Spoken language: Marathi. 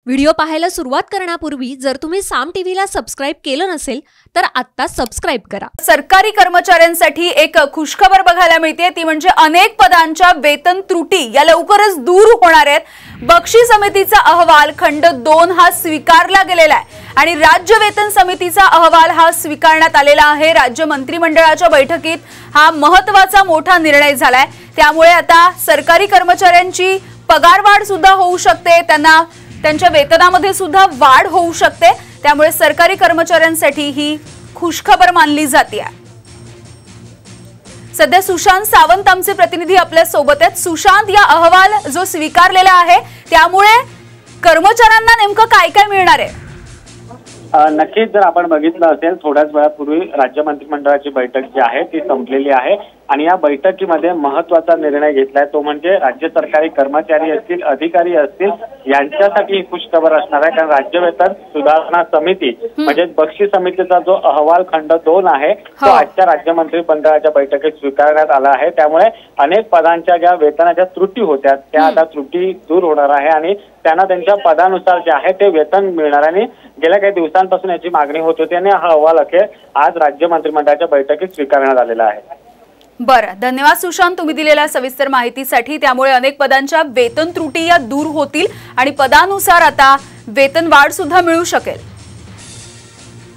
व्हिडिओ पाहायला सुरुवात करण्यापूर्वी जर तुम्ही साम टीव्हीला सबस्क्राइब केलं नसेल तर आत्ता सबस्क्राइब करा। सरकारी कर्मचाऱ्यांसाठी एक खुशखबर बघायला मिळते, ती म्हणजे अनेक पदांच्या वेतन त्रुटी या लवकरच दूर होणार आहेत। बक्षी समितीचा अहवाल खंड 2 हा स्वीकारला गेलेला आहे आणि राज्य वेतन समितीचा अहवाल हा स्वीकारण्यात आलेला आहे। राज्य मंत्रिमंडळाच्या बैठकीत हा महत्त्वाचा मोठा निर्णय झालाय। त्यामुळे आता सरकारी कर्मचाऱ्यांची पगारवाढ सुद्धा होऊ शकते, त्यांना त्यांच्या वेतनामध्ये सुद्धा वाढ होऊ शकते। त्यामुळे सरकारी कर्मचाऱ्यांसाठी ही खुशखबर मानली जाते। सध्या सुशांत सावंत आमचे प्रतिनिधी आपल्या सोबत आहेत। सुशांत, या अहवाल जो स्वीकारलेला आहे त्यामुळे कर्मचाऱ्यांना नेमकं काय काय मिळणार आहे? नक्कीच जर आपण बघितलं असेल, थोड्याच वेळापूर्वी राज्य मंत्रिमंडळाची बैठक जी आहे ती संपलेली आहे आणि या बैठकीमध्ये महत्त्वाचा निर्णय घेतलाय, तो म्हणजे राज्य सरकारी कर्मचारी असतील, अधिकारी असतील यांच्यासाठी ही खुशखबर असणार आहे। कारण राज्य वेतन सुधारणा समिती म्हणजे बक्षी समितीचा जो अहवाल खंड 2 आहे तो आजच्या राज्य मंत्रिमंडळाच्या बैठकीत स्वीकारण्यात आला आहे। त्यामुळे अनेक पदांच्या ज्या वेतनाच्या त्रुटी होत्या त्या आता त्रुटी दूर होणार आहे आणि त्यांना त्यांच्या पदानुसार जे आहे ते वेतन मिळणार आणि गेल्या काही दिवसांपासून याची मागणी होत होती आणि हा अहवाल अखेर आज राज्य मंत्रिमंडळाच्या बैठकीत स्वीकारण्यात आलेला आहे। बरं, धन्यवाद सुशांत तुम्ही दिलेल्या सविस्तर माहितीसाठी। त्यामुळे अनेक पदांच्या वेतन त्रुटी या दूर होतील आणि पदानुसार आता वेतन वाढ सुद्धा मिळू शकेल।